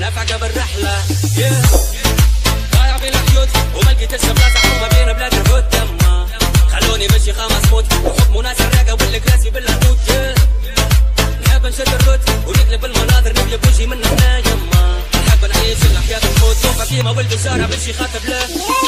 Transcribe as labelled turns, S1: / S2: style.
S1: نافع قبل رحلة ضايع بين الحيوت وما لقيتش بلاصة حكومة بين بلاد الهود تما خلوني مشي 5 موت وحكموا ناس الراقة والكراسي بالهدود نحب نشد الروت ونقلب المناظر نقلب وجهي من هنا يما نحب نعيش الحياة الموت وفاطمة ولد الشارع مشي خاطب له